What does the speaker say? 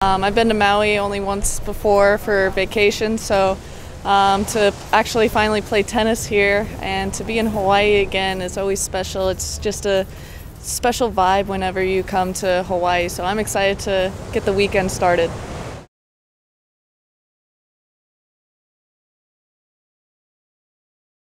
I've been to Maui only once before for vacation, so to actually finally play tennis here and to be in Hawaii again is always special. It's just a special vibe whenever you come to Hawaii, so I'm excited to get the weekend started.